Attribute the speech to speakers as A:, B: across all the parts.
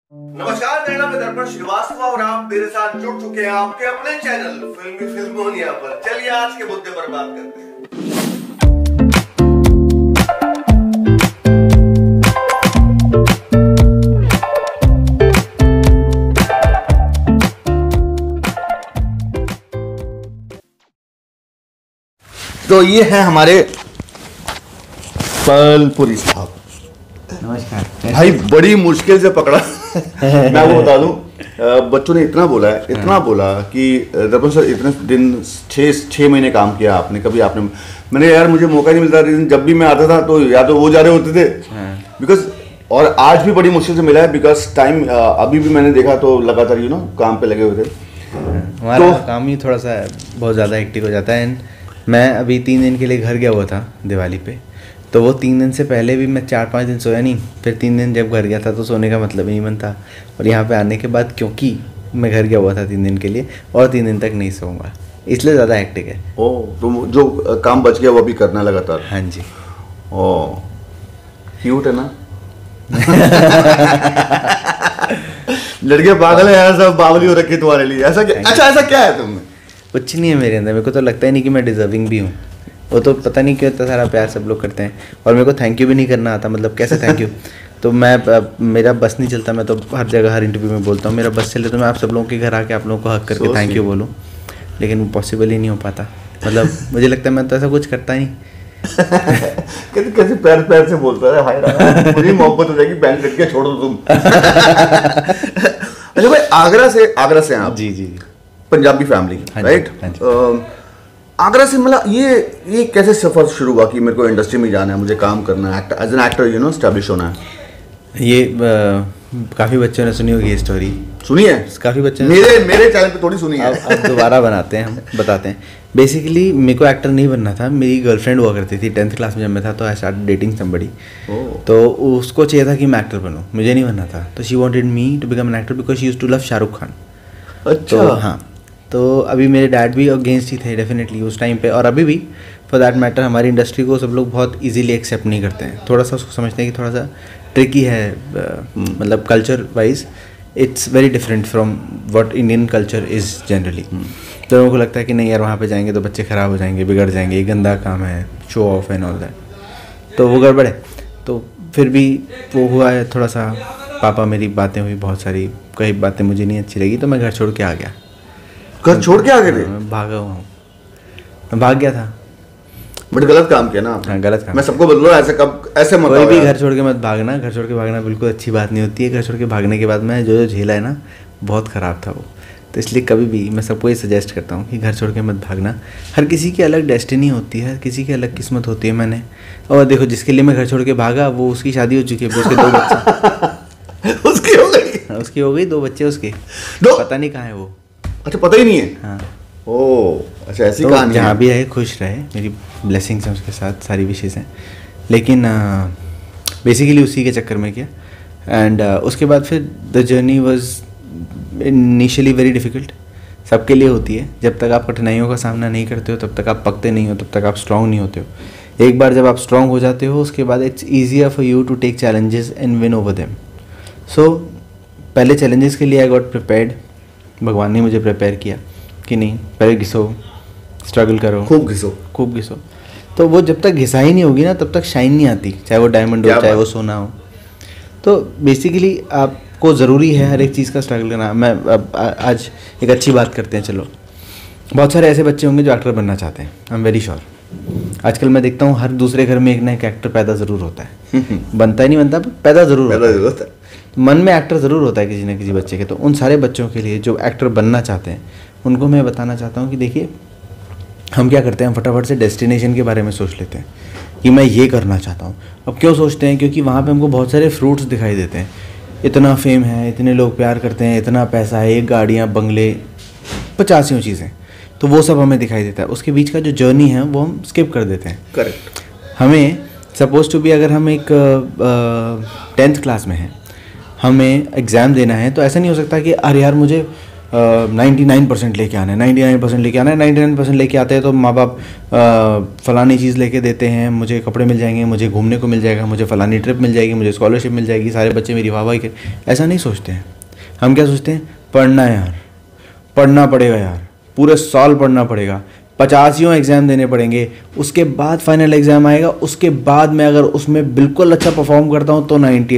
A: नमस्कार, मेरा नाम है दर्पण श्रीवास्तव और आप मेरे साथ जुड़ चुके हैं आपके अपने चैनल फिल्मी फिल्मोनिया पर। चलिए आज के मुद्दे पर बात करते हैं। तो ये है हमारे पलपुरी साहब।
B: नमस्कार
A: भाई बड़ी मुश्किल से पकड़ा। मैं वो बता दूं, बच्चों ने इतना बोला कि दर्पण सर इतने दिन 6 महीने काम किया आपने, कभी आपने, मैंने यार मुझे मौका नहीं मिलता। जब भी मैं आता था तो या तो वो जा रहे होते थे बिकॉज, और आज भी बड़ी मुश्किल से मिला है बिकॉज टाइम अभी भी मैंने देखा तो लगातार काम पे लगे हुए थे।
B: हमारा काम ही थोड़ा सा बहुत ज़्यादा हेक्टिक हो जाता है। एंड मैं अभी 3 दिन के लिए घर गया हुआ था दिवाली पे, तो वो 3 दिन से पहले भी मैं 4-5 दिन सोया नहीं। फिर 3 दिन जब घर गया था तो सोने का मतलब ही नहीं बनता। और यहाँ पे आने के बाद क्योंकि मैं घर गया हुआ था 3 दिन के लिए और 3 दिन तक नहीं सोऊंगा, इसलिए ज़्यादा हेक्टिक है।
A: ओह, तो जो काम बच गया वो भी करना लगातार।
B: हाँ जी।
A: ओह, क्यूट है ना। लड़के पागल है यार, सब बावली हो रखी तुम्हारे लिए। ऐसा क्या? अच्छा, ऐसा क्या है तुम में?
B: कुछ नहीं है मेरे अंदर। मेरे को तो लगता ही नहीं कि मैं डिजर्विंग भी हूँ। वो तो पता नहीं क्यों इतना सारा प्यार सब लोग करते हैं और मेरे को थैंक यू भी नहीं करना आता। मतलब कैसे थैंक यू? तो मेरा बस नहीं चलता। मैं तो हर जगह हर इंटरव्यू में बोलता हूँ मेरा बस चले तो मैं आप सब लोगों के घर आके आप लोगों को हक करके थैंक यू बोलूँ, लेकिन वो पॉसिबल ही नहीं हो पाता। मतलब मुझे लगता है मैं तो ऐसा कुछ करता ही नहीं।
A: कैसे पैर पैर से बोलता है, हाय राम, पूरी मोहब्बत हो जाएगी, बैंक कट के छोड़ दो तुम। अच्छा भाई, आगरा से आप?
B: जी जी।
A: Punjabi family, right? आगरा से मतलब ये कैसे सफर शुरू हुआ कि मेरे को इंडस्ट्री में जाना है, मुझे काम करना है, एज एन एक्टर एस्टैब्लिश होना है?
B: ये काफ़ी बच्चों ने सुनी होगी ये स्टोरी।
A: सुनी है?
B: काफ़ी बच्चों ने
A: मेरे चैनल पे थोड़ी सुनी है।
B: अब दोबारा बनाते हैं, हम बताते हैं। बेसिकली मेरे को एक्टर नहीं बनना था। मेरी गर्लफ्रेंड हुआ करती थी 10th क्लास में जब मैं था, तो आई स्टार्ट डेटिंग समबडी। तो उसको चाहिए था कि मैं एक्टर बनूं, मुझे नहीं बनना था। तो she wanted me to become an actor because she used to love Shahrukh Khan.
A: अच्छा।
B: तो हाँ, तो अभी मेरे डैड भी अगेंस्ट ही थे डेफिनेटली उस टाइम पे, और अभी भी फॉर दैट मैटर। हमारी इंडस्ट्री को सब लोग बहुत इजीली एक्सेप्ट नहीं करते हैं। थोड़ा सा उसको समझते हैं कि थोड़ा सा ट्रिकी है, मतलब culture wise it's very different from what Indian culture is generally. तो लोगों को लगता है कि नहीं यार वहाँ पे जाएंगे तो बच्चे ख़राब हो जाएंगे, बिगड़ जाएंगे, ये गंदा काम है, show off and all that. तो वो गड़बड़ है। तो फिर भी वो हुआ है थोड़ा सा, पापा मेरी बातें हुई बहुत सारी, कई बातें मुझे नहीं अच्छी लगी, तो मैं घर छोड़ के आ गया।
A: घर छोड़ के आ गए थे?
B: मैं भागा हुआ हूँ, मैं भाग गया था।
A: बट गलत काम किया ना आपने।
B: हाँ, गलत काम।
A: मैं सबको बदलो, ऐसे मत
B: कोई भी
A: यार।
B: घर छोड़ के मत भागना। घर छोड़ के भागना बिल्कुल अच्छी बात नहीं होती है। घर छोड़ के भागने के बाद मैं जो झेला है ना, बहुत ख़राब था वो। तो इसलिए कभी भी मैं सबको ये सजेस्ट करता हूँ कि घर छोड़ के मत भागना। हर किसी की अलग डेस्टिनी होती है, हर किसी की अलग किस्मत होती है। मैंने और देखो, जिसके लिए मैं घर छोड़ के भागा वो उसकी शादी हो चुकी है, उसके 2 बच्चे। उसकी हो गई 2 बच्चे उसके, पता नहीं कहाँ है वो। अच्छा,
A: पता ही नहीं है?
B: हाँ।
A: ओह, अच्छा, ऐसी
B: तो
A: कहानी।
B: जहाँ भी रहे खुश रहे, मेरी ब्लेसिंग्स हैं उसके साथ, सारी विशेष हैं। लेकिन बेसिकली उसी के चक्कर में किया। एंड उसके बाद फिर the journey was initially very difficult. सबके लिए होती है। जब तक आप कठिनाइयों का सामना नहीं करते हो तब तक आप पकते नहीं हो, तब तक आप स्ट्रॉन्ग नहीं होते हो। एक बार जब आप स्ट्रॉन्ग हो जाते हो उसके बाद it's easier for you to take challenges and win over them. So पहले चैलेंजेस के लिए आई गॉट प्रिपेयर्ड। भगवान ने मुझे प्रिपेयर किया कि नहीं, पहले घिसो, स्ट्रगल करो, खूब घिसो। तो वो जब तक घिसा ही नहीं होगी ना तब तक शाइन नहीं आती, चाहे वो डायमंड हो चाहे वो सोना हो। तो बेसिकली आपको ज़रूरी है हर एक चीज़ का स्ट्रगल करना। मैं आज एक अच्छी बात करते हैं। चलो, बहुत सारे ऐसे बच्चे होंगे जो एक्टर बनना चाहते हैं, आई एम वेरी श्योर। आजकल मैं देखता हूँ हर दूसरे घर में एक ना एक एक्टर पैदा ज़रूर होता है। बनता ही नहीं बनता, पैदा ज़रूर होता है। मन में एक्टर ज़रूर होता है किसी न किसी बच्चे के। तो उन सारे बच्चों के लिए जो एक्टर बनना चाहते हैं उनको मैं बताना चाहता हूँ कि देखिए, हम क्या करते हैं, हम फटाफट से डेस्टिनेशन के बारे में सोच लेते हैं कि मैं ये करना चाहता हूँ। अब क्यों सोचते हैं? क्योंकि वहाँ पे हमको बहुत सारे फ्रूट्स दिखाई देते हैं। इतना फेम है, इतने लोग प्यार करते हैं, इतना पैसा है, गाड़ियाँ, बंगले, 50 चीज़ें, तो वो सब हमें दिखाई देता है। उसके बीच का जो जर्नी है वो हम स्किप कर देते हैं।
A: करेक्ट।
B: हमें सपोज टू भी, अगर हम एक 10th क्लास में हैं, हमें एग्ज़ाम देना है, तो ऐसा नहीं हो सकता कि अरे यार मुझे 99% लेके आना है, 99% लेके आना है। 99% लेके आते हैं तो माँ बाप फ़लानी चीज़ लेके देते हैं, मुझे कपड़े मिल जाएंगे, मुझे घूमने को मिल जाएगा, मुझे फ़लानी ट्रिप मिल जाएगी, मुझे स्कॉलरशिप मिल जाएगी, सारे बच्चे मेरी वाहवाही कर। ऐसा नहीं सोचते हैं। हम क्या सोचते हैं, पढ़ना है यार, पढ़ना पड़ेगा यार, पूरे साल पढ़ना पड़ेगा, 50 एग्ज़ाम देने पड़ेंगे, उसके बाद फाइनल एग्ज़ाम आएगा, उसके बाद मैं अगर उसमें बिल्कुल अच्छा परफॉर्म करता हूँ तो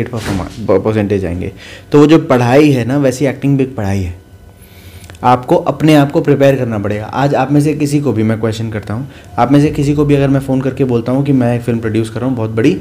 B: 98% आएंगे। तो वो जो पढ़ाई है ना, वैसी एक्टिंग भी एक पढ़ाई है। आपको अपने आप को प्रिपेयर करना पड़ेगा। आज आप में से किसी को भी मैं क्वेश्चन करता हूँ, आप में से किसी को भी अगर मैं फ़ोन करके बोलता हूँ कि मैं एक फ़िल्म प्रोड्यूस कर रहा हूँ बहुत बड़ी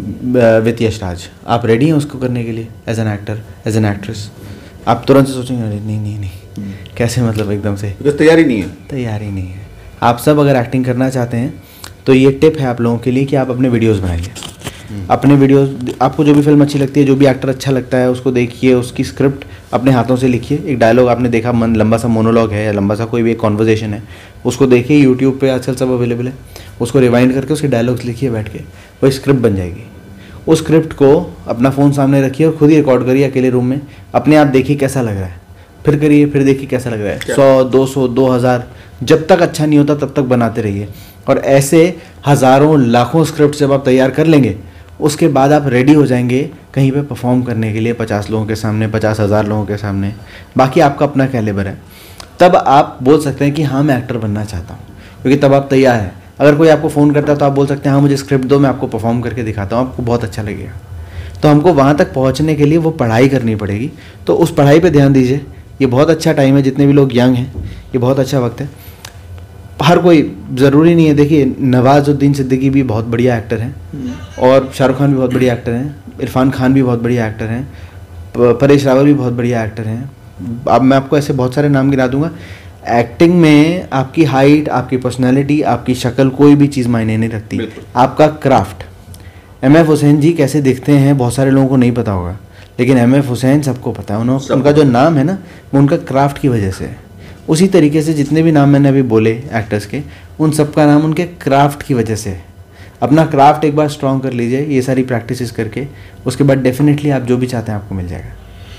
B: विथ यश राज, आप रेडी हैं उसको करने के लिए as an actor, as an actress? आप तुरंत से सोचेंगे अरे नहीं कैसे, मतलब एकदम से
A: तैयारी नहीं
B: है। आप सब अगर एक्टिंग करना चाहते हैं तो ये टिप है आप लोगों के लिए कि आप अपने वीडियोस बनाइए। अपने वीडियोस, आपको जो भी फिल्म अच्छी लगती है, जो भी एक्टर अच्छा लगता है, उसको देखिए, उसकी स्क्रिप्ट अपने हाथों से लिखिए। एक डायलॉग आपने देखा, लंबा सा मोनोलॉग है या लंबा सा कोई भी एक कॉन्वर्जेशन है, उसको देखिए। यूट्यूब पे आजकल सब अवेलेबल है, उसको रिवाइंड करके उसके डायलॉग्स लिखिए बैठ के, वही स्क्रिप्ट बन जाएगी। उस स्क्रिप्ट को अपना फ़ोन सामने रखिए और खुद ही रिकॉर्ड करिए अकेले रूम में, अपने आप देखिए कैसा लग रहा है, फिर करिए, फिर देखिए कैसा लग रहा है। 100, 200, 2000, जब तक अच्छा नहीं होता तब तक बनाते रहिए। और ऐसे हज़ारों लाखों स्क्रिप्ट जब आप तैयार कर लेंगे, उसके बाद आप रेडी हो जाएंगे कहीं पे परफॉर्म करने के लिए 50 लोगों के सामने, 50,000 लोगों के सामने। बाकी आपका अपना कैलिबर है, तब आप बोल सकते हैं कि हाँ मैं एक्टर बनना चाहता हूँ, क्योंकि तब आप तैयार हैं। अगर कोई आपको फ़ोन करता है तो आप बोल सकते हैं हाँ मुझे स्क्रिप्ट दो, मैं आपको परफॉर्म करके दिखाता हूँ, आपको बहुत अच्छा लगेगा। तो हमको वहाँ तक पहुँचने के लिए वो पढ़ाई करनी पड़ेगी। तो उस पढ़ाई पर ध्यान दीजिए। ये बहुत अच्छा टाइम है, जितने भी लोग यंग हैं, ये बहुत अच्छा वक्त है। हर कोई ज़रूरी नहीं है, देखिए नवाजुद्दीन सिद्दीकी भी बहुत बढ़िया एक्टर हैं, और शाहरुख खान भी बहुत बढ़िया एक्टर हैं, इरफान खान भी बहुत बढ़िया एक्टर हैं, परेश रावल भी बहुत बढ़िया एक्टर हैं। अब मैं आपको ऐसे बहुत सारे नाम गिना दूंगा। एक्टिंग में आपकी हाइट, आपकी पर्सनैलिटी, आपकी शक्ल, कोई भी चीज़ मायने नहीं रखती, आपका क्राफ्ट। MF हुसैन जी कैसे दिखते हैं बहुत सारे लोगों को नहीं पता होगा, लेकिन MF हुसैन सबको पता है। उनका जो नाम है ना, वो उनका क्राफ्ट की वजह से है। उसी तरीके से जितने भी नाम मैंने अभी बोले एक्टर्स के, उन सब का नाम उनके क्राफ्ट की वजह से है। अपना क्राफ्ट एक बार स्ट्रॉन्ग कर लीजिए ये सारी प्रैक्टिसेस करके, उसके बाद डेफिनेटली आप जो भी चाहते हैं आपको मिल जाएगा।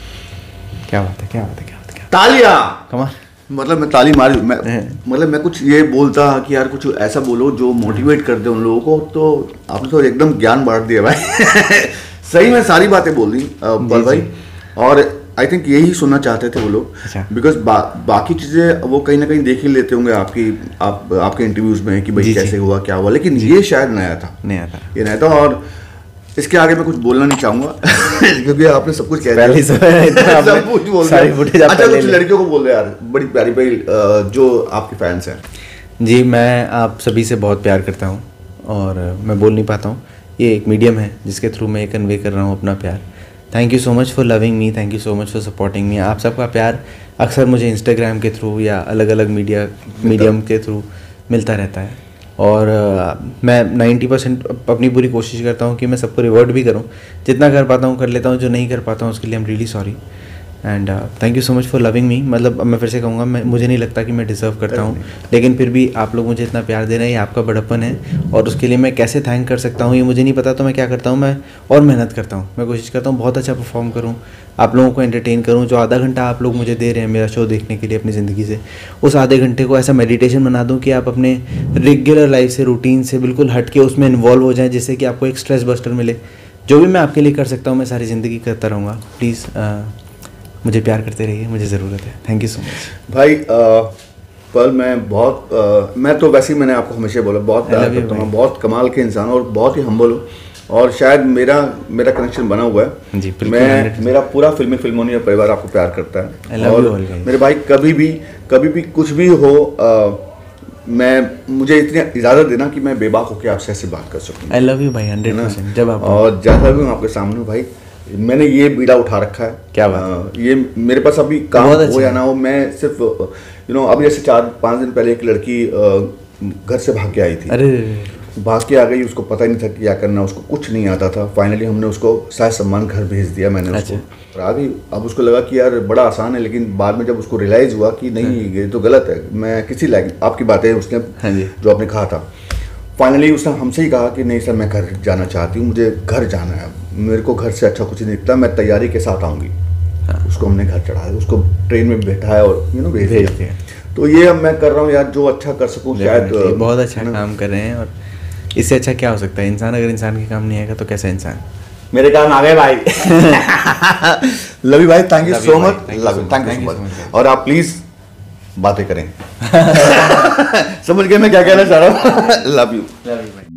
B: क्या बात है।
A: तालियां,
B: कमाल।
A: मतलब मैं ताली मारी, मतलब मैं कुछ ये बोलता कि यार कुछ ऐसा बोलो जो मोटिवेट कर दे उन लोगों को, तो आपने तो एकदम ज्ञान बांट दिया भाई। सही में सारी बातें बोल दी पल भाई, और आई थिंक यही सुनना चाहते थे वो लोग, बिकॉज बाकी चीज़ें वो कहीं ना कहीं देख ही लेते होंगे आपके इंटरव्यूज में कि भाई कैसे हुआ क्या हुआ, लेकिन ये शायद नया था। और इसके आगे मैं कुछ बोलना नहीं चाहूँगा क्योंकि आपने सब कुछ कह दिया, सब कुछ बोल दिया। अच्छा कुछ लड़कियों को बोल दो यार, बड़ी प्यारी प्यारी जो आपके फैंस हैं।
B: जी, मैं आप सभी से बहुत प्यार करता हूँ और मैं बोल नहीं पाता हूँ। ये एक मीडियम है जिसके थ्रू मैं कन्वे कर रहा हूँ अपना प्यार। Thank you so much for loving me, thank you so much for supporting me. आप सबका प्यार अक्सर मुझे इंस्टाग्राम के थ्रू या अलग अलग मीडियम के थ्रू मिलता रहता है, और मैं 90% अपनी पूरी कोशिश करता हूँ कि मैं सबको रिवॉर्ड भी करूँ। जितना कर पाता हूँ कर लेता हूँ, जो नहीं कर पाता हूँ उसके लिए I am really sorry. And thank you so much for loving me. मतलब अब मैं फिर से कहूँगा, मुझे नहीं लगता कि मैं डिज़र्व करता हूँ, लेकिन फिर भी आप लोग मुझे इतना प्यार दे रहे हैं, ये आपका बड़प्पन है, और उसके लिए मैं कैसे थैंक कर सकता हूँ ये मुझे नहीं पता। तो मैं क्या करता हूँ, मैं और मेहनत करता हूँ, मैं कोशिश करता हूँ बहुत अच्छा परफॉर्म करूँ, आप लोगों को एंटरटेन करूँ। जो आधा घंटा आप लोग मुझे दे रहे हैं मेरा शो देखने के लिए अपनी ज़िंदगी से, उस आधे घंटे को ऐसा मेडिटेशन बना दूँ कि आप अपने रेगुलर लाइफ से, रूटीन से बिल्कुल हट के उसमें इन्वॉल्व हो जाएँ, जिससे कि आपको एक स्ट्रेस बस्टर मिले। जो भी मैं आपके लिए कर सकता हूँ मैं सारी ज़िंदगी करता रहूँगा। प्लीज़ मुझे प्यार करते रहिए, मुझे ज़रूरत है। थैंक यू सो मच भाई।
A: पर मैं तो वैसे ही मैंने आपको हमेशा बोला बहुत प्यार करता हूँ, बहुत कमाल के इंसान और बहुत ही हम्बल हूँ, और शायद मेरा कनेक्शन बना हुआ है जी। मेरा पूरा फिल्मोनिया परिवार आपको प्यार करता है, और मेरे भाई कभी भी कुछ भी हो, मुझे इतनी इजाज़त देना कि मैं बेबाक होकर आपसे ऐसे बात कर सकूँ।
B: आई लव यू भाई 100%। जब आप
A: और जैसा भी हूँ आपके सामने हूँ भाई, मैंने ये बीड़ा उठा रखा है।
B: क्या बात
A: ये मेरे पास अभी काम हो या ना हो, मैं सिर्फ अब जैसे 4-5 दिन पहले एक लड़की घर से भाग के आई थी।
B: अरे
A: भाग के आ गई, उसको पता ही नहीं था कि क्या करना, उसको कुछ नहीं आता था। फाइनली हमने उसको सह सम्मान घर भेज दिया मैंने उसको, और आ गई। अब उसको लगा कि यार बड़ा आसान है, लेकिन बाद में जब उसको रियलाइज़ हुआ कि नहीं ये तो गलत है, मैं किसी लायक, आपकी बातें उसने जो आपने कहा था, फाइनली उसने हमसे ही कहा कि नहीं सर मैं घर जाना चाहती हूँ, मुझे घर जाना है, मेरे को घर से अच्छा कुछ नहीं दिखता, मैं तैयारी के साथ आऊँगी। उसको हमने घर चढ़ाया, उसको ट्रेन में बैठाया और भेज दिया। तो ये अब मैं कर रहा हूँ यार, जो अच्छा कर सकूँ शायद।
B: बहुत अच्छा काम कर रहे हैं, और इससे अच्छा क्या हो सकता है इंसान, अगर इंसान के काम नहीं आएगा तो कैसा इंसान।
A: मेरे काम आ गए भाई। लवी भाई, thank you so much, thank you so much. और आप प्लीज बातें करें। समझ गए मैं क्या कहना चाह रहा हूँ। लव यू भाई।